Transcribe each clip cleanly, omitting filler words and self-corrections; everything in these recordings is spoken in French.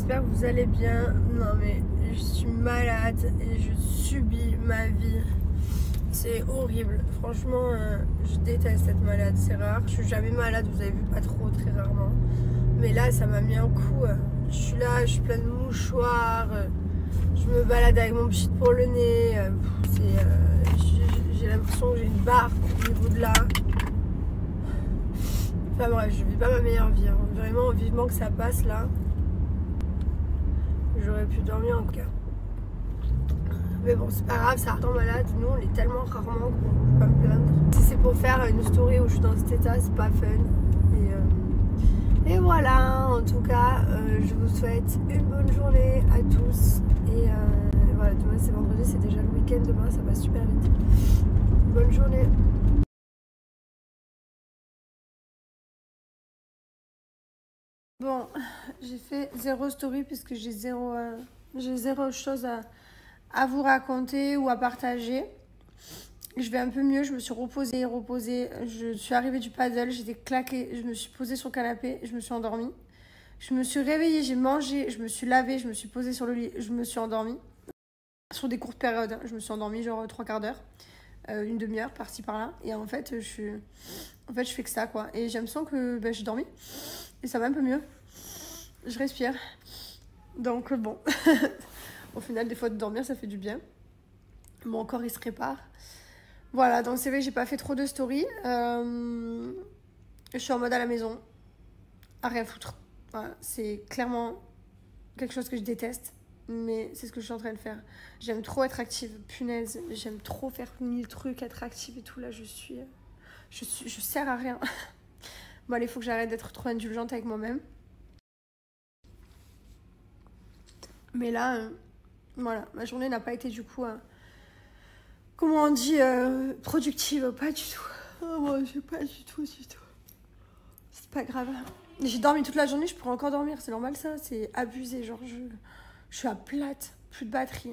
j'espère que vous allez bien. Non mais je suis malade et je subis ma vie. C'est horrible. Franchement, je déteste être malade. C'est rare. Je suis jamais malade, vous avez vu, pas trop, très rarement. Mais là, ça m'a mis un coup. Je suis là, je suis pleine de mouchoirs. Je me balade avec mon pchit pour le nez. J'ai l'impression que j'ai une barre au niveau de là. Enfin bref, je vis pas ma meilleure vie. Hein. Vraiment, vivement que ça passe là. J'aurais pu dormir en tout cas. Mais bon, c'est pas grave, ça rend malade. Nous, on est tellement rarement qu'on peut pas me plaindre. Si c'est pour faire une story où je suis dans cet état, c'est pas fun. Et voilà, en tout cas, je vous souhaite une bonne journée à tous. Et voilà, demain c'est vendredi, c'est déjà le week-end. Demain, ça passe super vite. Bonne journée. Bon, j'ai fait zéro story puisque j'ai zéro chose à vous raconter ou à partager. Je vais un peu mieux, je me suis reposée. Je suis arrivée du paddle, j'étais claquée, je me suis posée sur le canapé, je me suis endormie. Je me suis réveillée, j'ai mangé, je me suis lavée, je me suis posée sur le lit, je me suis endormie. Sur des courtes périodes, hein. Je me suis endormie genre 3/4 d'heure, une demi-heure par-ci par-là. Et en fait, je fais que ça quoi. Et j'ai l'impression que j'ai dormi et ça va un peu mieux. Je respire. Donc bon, au final, des fois de dormir, ça fait du bien. Mon corps il se répare. Voilà, donc c'est vrai que j'ai pas fait trop de stories. Je suis en mode à la maison, à rien foutre. Voilà, c'est clairement quelque chose que je déteste, mais c'est ce que je suis en train de faire. J'aime trop être active, punaise. J'aime trop faire 1000 trucs, être active et tout. Là, je sers à rien. Bon, allez, il faut que j'arrête d'être trop indulgente avec moi-même. Mais là, voilà, ma journée n'a pas été du coup, comment on dit, productive, pas du tout. Oh mon Dieu, pas du tout. C'est pas grave. J'ai dormi toute la journée, je pourrais encore dormir, c'est normal ça, c'est abusé, genre je suis à plate, plus de batterie.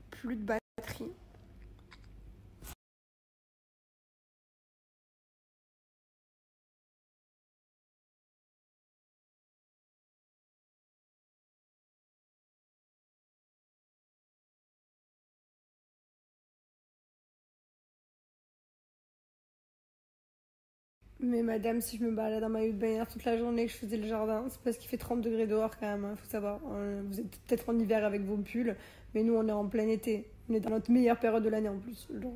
Mais madame, si je me balade en maillot de bain toute la journée que je faisais le jardin, c'est parce qu'il fait 30 degrés dehors quand même, hein, faut savoir. Vous êtes peut-être en hiver avec vos pulls, mais nous on est en plein été. On est dans notre meilleure période de l'année en plus. Genre...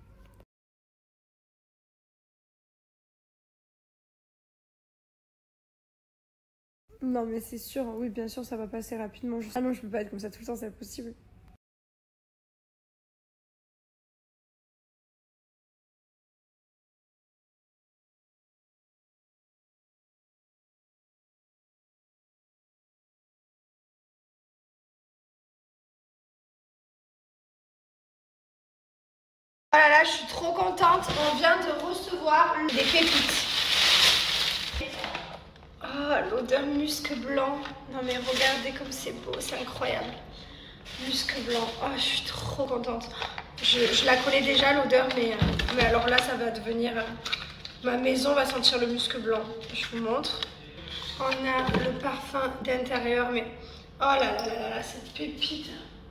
Non mais c'est sûr, oui bien sûr ça va passer rapidement. Ah non, je peux pas être comme ça tout le temps, c'est impossible. Oh là là, je suis trop contente. On vient de recevoir des pépites. Oh, l'odeur musc blanc. Non mais regardez comme c'est beau, c'est incroyable. Musc blanc. Oh, je suis trop contente. Je la connais déjà l'odeur, mais alors là, ça va devenir... ma maison va sentir le musc blanc. Je vous montre. On a le parfum d'intérieur, mais... Oh là là là là, cette pépite.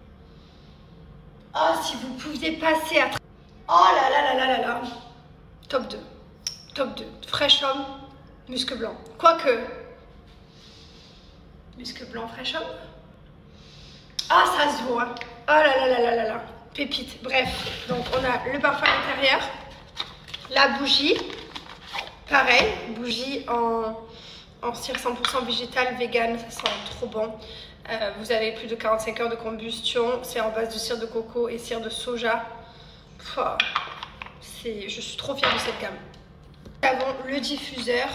Oh, si vous pouviez passer à... Oh là là là là là là. Top 2. Top 2. Fresh homme, musc blanc. Quoique. Musc blanc, fresh homme. Ah, ça se voit. Oh là là là là là là. Pépite. Bref. Donc, on a le parfum à l'intérieur. La bougie. Pareil. Bougie en cire 100% végétale, vegan. Ça sent trop bon. Vous avez plus de 45 heures de combustion. C'est en base de cire de coco et cire de soja. Oh, je suis trop fière de cette gamme. Nous avons le diffuseur.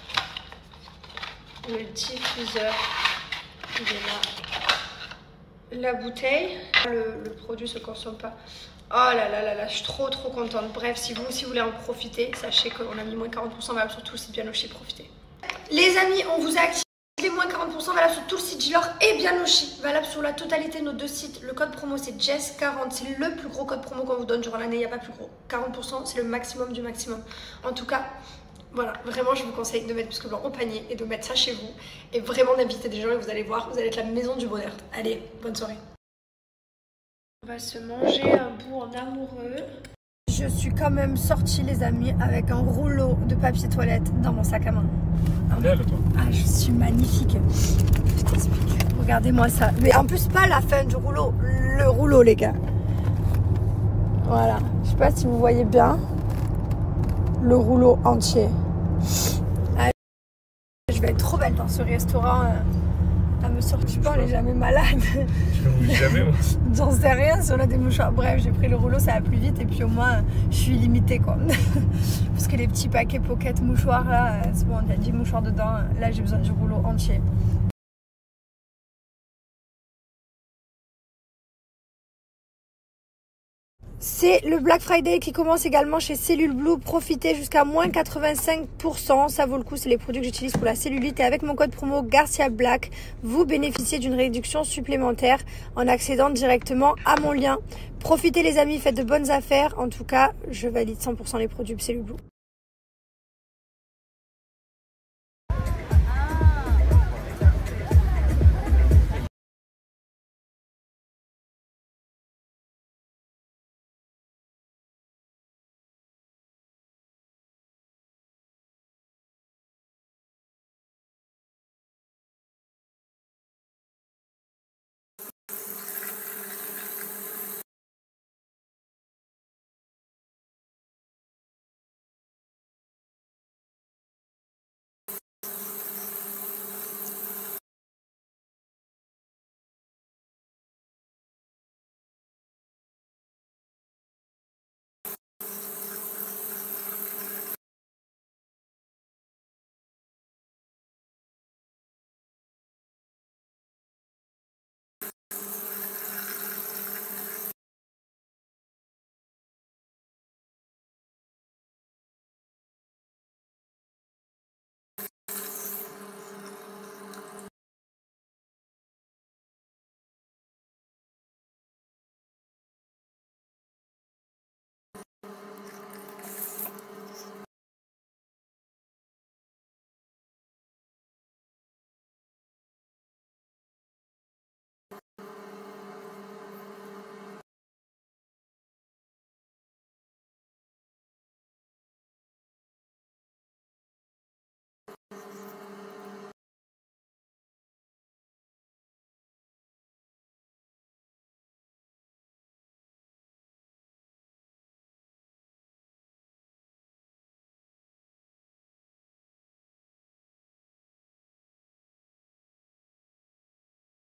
Le diffuseur, il est là. La bouteille. Le produit ne se consomme pas. Oh là là là là, je suis trop contente. Bref, si vous aussi voulez en profiter, sachez qu'on a mis moins 40% valable sur tout le site Bianoshi, profitez. Les amis, on vous a activé les moins 40% valable sur tout le site Gilor et Bianoshi, valable sur la totalité de nos deux sites. Le code promo c'est Jess40, c'est le plus gros code promo qu'on vous donne durant l'année, il n'y a pas plus gros. 40% c'est le maximum du maximum. En tout cas, Voilà, vraiment je vous conseille de mettre muscle blanc au panier et de mettre ça chez vous. Et vraiment d'inviter des gens et vous allez voir, vous allez être la maison du bonheur. Allez, bonne soirée. On va se manger un bout en amoureux. Je suis quand même sortie les amis avec un rouleau de papier toilette dans mon sac à main. Belle toi. Ah, je suis magnifique. Je t'explique. Regardez-moi ça. Mais en plus pas la fin du rouleau, le rouleau les gars. Voilà. Je sais pas si vous voyez bien le rouleau entier. Ah, je vais être trop belle dans ce restaurant. À me sortir, je pense, elle est jamais malade. Je ne jamais moi. J'en sais rien si on a des mouchoirs. Bref, j'ai pris le rouleau, ça va plus vite et puis au moins je suis limitée quoi. Parce que les petits paquets pocket mouchoirs là, c'est bon, il y a 10 mouchoirs dedans. Là, j'ai besoin du rouleau entier. C'est le Black Friday qui commence également chez Cellule Blue. Profitez jusqu'à moins 85%. Ça vaut le coup. C'est les produits que j'utilise pour la cellulite. Et avec mon code promo Garcia Black, vous bénéficiez d'une réduction supplémentaire en accédant directement à mon lien. Profitez les amis, faites de bonnes affaires. En tout cas, je valide 100% les produits Cellule Blue.